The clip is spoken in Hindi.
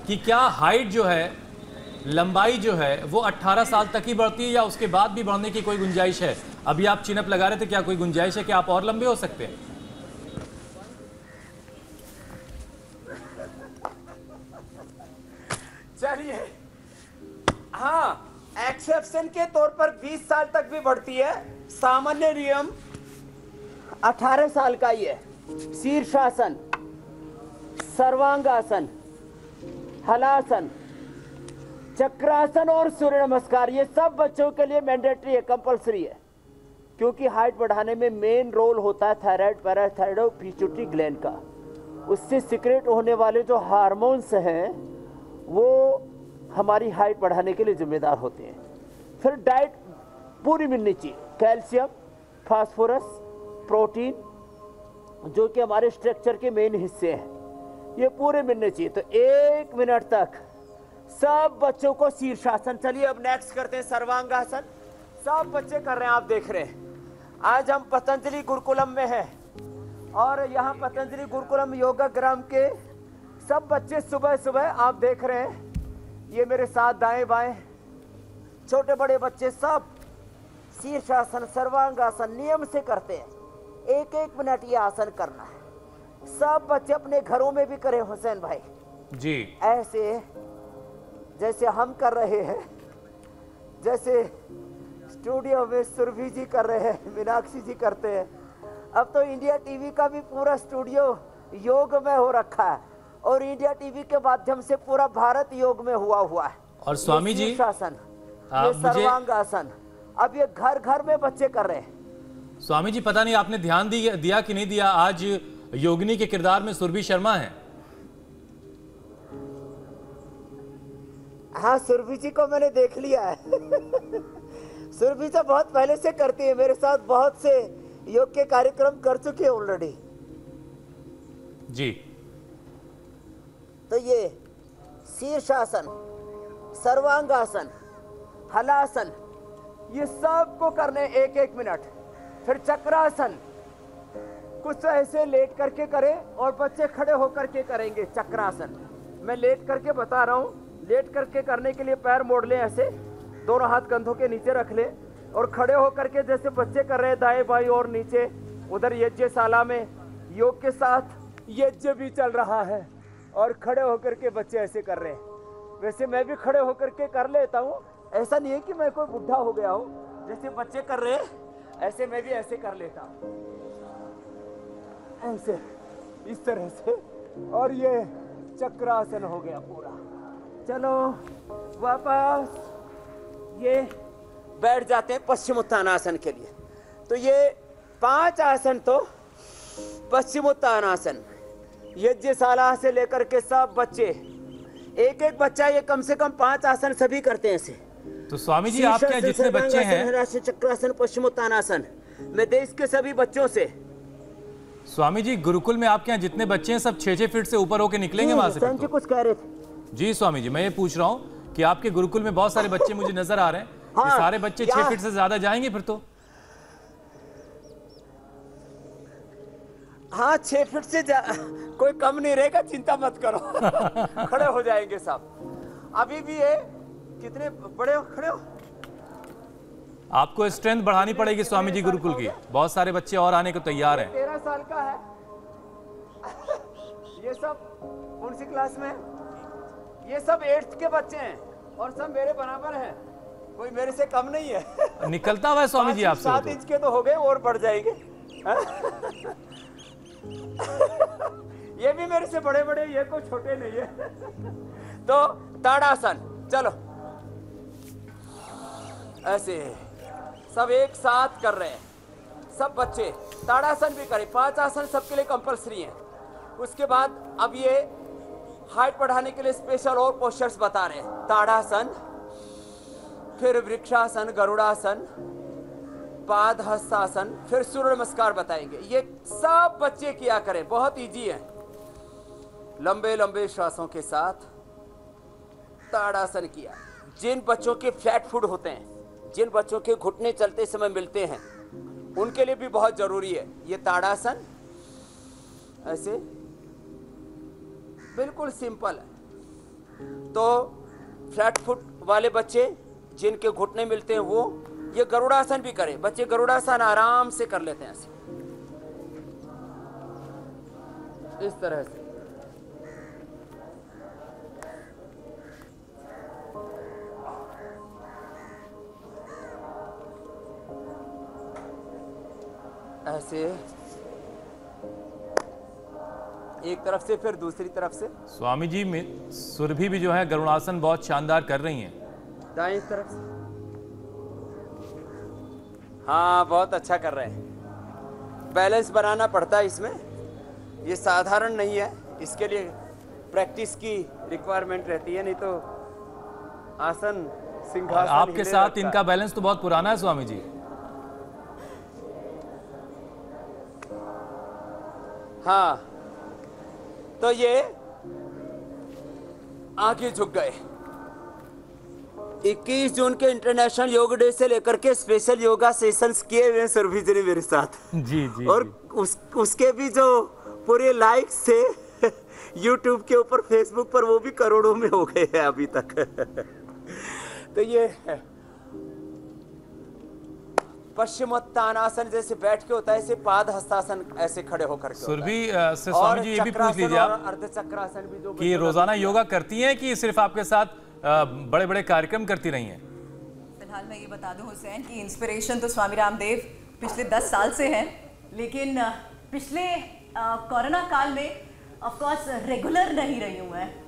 कि क्या हाइट जो है, लंबाई जो है वो 18 साल तक ही बढ़ती है या उसके बाद भी बढ़ने की कोई गुंजाइश है? अभी आप चिन अप लगा रहे थे, क्या कोई गुंजाइश है कि आप और लंबे हो सकते हैं? चलिए, हाँ, एक्सेप्शन के तौर पर 20 साल तक भी बढ़ती है। सामान्य नियम 18 साल का ही है। शीर्षासन, सर्वांगासन, हलासन, चक्रासन और सूर्य नमस्कार, ये सब बच्चों के लिए मैंडेटरी है, कंपलसरी है। क्योंकि हाइट बढ़ाने में मेन रोल होता है थायराइड, पैराथायराइड और पिट्यूटरी ग्लैंड का। उससे सिक्रेट होने वाले जो हार्मोन्स हैं वो हमारी हाइट बढ़ाने के लिए जिम्मेदार होते हैं। फिर डाइट पूरी मिलनी चाहिए, कैल्शियम, फास्फोरस, प्रोटीन, जो कि हमारे स्ट्रक्चर के मेन हिस्से हैं, ये पूरे मिलने चाहिए। तो 1 मिनट तक सब बच्चों को शीर्षासन। चलिए अब नेक्स्ट करते हैं सर्वांगासन। सब बच्चे कर रहे हैं, आप देख रहे हैं। आज हम पतंजलि गुरुकुलम में हैं और यहाँ पतंजलि गुरुकुलम योगाग्राम के सब बच्चे सुबह सुबह आप देख रहे हैं, ये मेरे साथ दाएं बाएं छोटे बड़े बच्चे सब शीर्षासन, सर्वांगासन नियम से करते हैं। 1-1 मिनट ये आसन करना है। सब बच्चे अपने घरों में भी करें हुसैन भाई जी, ऐसे जैसे हम कर रहे हैं, जैसे स्टूडियो में सुरभि जी कर रहे हैं, मीनाक्षी जी करते हैं। अब तो इंडिया टीवी का भी पूरा स्टूडियो योग में हो रखा है और इंडिया टीवी के माध्यम से पूरा भारत योग में हुआ है। और स्वामी जी, शीर्षासन, ये सर्वांगासन, अब ये घर घर में बच्चे कर रहे हैं। स्वामी जी पता नहीं आपने ध्यान दिया कि नहीं दिया, आज योगिनी के किरदार में सुरभि शर्मा है। हाँ, सुरभि जी को मैंने देख लिया है। सुरभि जी बहुत पहले से करती है, मेरे साथ बहुत से योग के कार्यक्रम कर चुके हैं ऑलरेडी जी। तो ये शीर्षासन, सर्वांगासन, हलासन, ये सब को करने 1-1 मिनट। फिर चक्रासन, कुछ ऐसे लेट करके करें और बच्चे खड़े होकर के करेंगे चक्रासन। मैं लेट करके बता रहा हूँ। लेट करके करने के लिए पैर मोड़ लें, ऐसे दोनों हाथ कंधों के नीचे रख लें और खड़े होकर के जैसे बच्चे कर रहे हैं दाएं बाएं और नीचे। उधर यज्ञशाला में योग के साथ यज्ञ भी चल रहा है और खड़े होकर के बच्चे ऐसे कर रहे हैं। वैसे मैं भी खड़े होकर के कर लेता हूँ, ऐसा नहीं है कि मैं कोई बुढ़ा हो गया हूँ। जैसे बच्चे कर रहे हैं ऐसे मैं भी ऐसे कर लेता हूँ, ऐसे इस तरह से। और ये चक्रासन हो गया पूरा। चलो वापस ये बैठ जाते हैं पश्चिमोत्तानासन के लिए। तो ये 5 आसन तो पश्चिमोत्तानासन, यज्ञशाला से लेकर के सब बच्चे, 1-1 बच्चा ये कम से कम 5 आसन सभी करते हैं ऐसे। तो स्वामी जी आपके यहाँ जितने बच्चे हैं, चक्रासन, पश्चिमोत्तानासन, मैं देश के सभी बच्चों से। स्वामी जी गुरुकुल में आपके यहाँ जितने बच्चे हैं सब 6-6 फीट से ऊपर होके निकलेंगे वहां से? तो? कुछ कह रहे थे जी स्वामी जी, मैं ये पूछ रहा हूँ कि आपके गुरुकुल में बहुत सारे बच्चे मुझे नजर आ रहे हैं। हाँ, ये सारे बच्चे 6 फीट से ज्यादा जाएंगे फिर तो? हाँ, 6 फीट से कोई कम नहीं रहेगा, चिंता मत करो। खड़े हो जाएंगे सब। अभी भी ये कितने बड़े हो, खड़े हो। आपको स्ट्रेंथ बढ़ानी पड़ेगी स्वामी जी गुरुकुल की, बहुत सारे बच्चे और आने को तैयार हैं। 13 साल का है। ये सब कौन सी क्लास में? ये सब 8th के बच्चे हैं और सब मेरे बराबर हैं, कोई मेरे से कम नहीं है। निकलता हुआ है स्वामी जी आपसे। 7 इंच के तो हो गए और बढ़ जाएंगे। ये भी मेरे से बड़े बड़े, ये कोई छोटे नहीं है। तो ताड़ासन, चलो ऐसे सब एक साथ कर रहे हैं सब बच्चे। ताड़ासन भी करें, 5 आसन सबके लिए कंपलसरी हैं। उसके बाद अब ये हाइट बढ़ाने के लिए स्पेशल और पोस्चर्स बता रहे हैं। ताड़ासन, फिर वृक्षासन, गरुड़ासन, पादहस्तासन, फिर सूर्य नमस्कार बताएंगे। ये सब बच्चे किया करें, बहुत इजी है। लंबे लंबे श्वासों के साथ ताड़ासन किया। जिन बच्चों के फ्लैट फुट होते हैं, जिन बच्चों के घुटने चलते समय मिलते हैं, उनके लिए भी बहुत जरूरी है ये ताड़ासन। ऐसे बिल्कुल सिंपल है। तो फ्लैट फुट वाले बच्चे जिनके घुटने मिलते हैं वो ये गरुड़ासन भी करें। बच्चे गरुड़ासन आराम से कर लेते हैं ऐसे, इस तरह से। ऐसे एक तरफ से फिर दूसरी तरफ से। स्वामी जी सुरभि भी जो है गरुड़ासन बहुत शानदार कर रही हैं। दाएं तरफ से। हाँ, बहुत अच्छा कर रहे हैं। बैलेंस बनाना पड़ता है इसमें, ये साधारण नहीं है, इसके लिए प्रैक्टिस की रिक्वायरमेंट रहती है, नहीं तो आसन सिंहासन आपके साथ इनका बैलेंस तो बहुत पुराना है स्वामी जी। हाँ, तो ये आगे झुक गए। 21 जून के इंटरनेशनल योग डे से लेकर के स्पेशल योगा सेशंस किए हुए सुरभि जी ने मेरे साथ। जी जी और जी। उसके भी जो पूरे लाइक्स थे यूट्यूब के ऊपर, फेसबुक पर, वो भी करोड़ों में हो गए हैं अभी तक। तो ये पश्चिमोत्तानासन जैसे बैठ के होता है, ऐसे पाद हस्तासन ऐसे खड़े होकर के सुरभि से स्वामी जी ये भी पूछ लीजिए आप अर्धचक्रासन भी जो कि रोजाना योगा करती हैं कि सिर्फ आपके साथ बड़े बड़े कार्यक्रम करती रही हैं? फिलहाल मैं ये बता दूं हुसैन कि इंस्पिरेशन तो स्वामी रामदेव पिछले 10 साल से हैं, लेकिन पिछले कोरोना काल में ऑफ कोर्स रेगुलर नहीं रही हूँ मैं।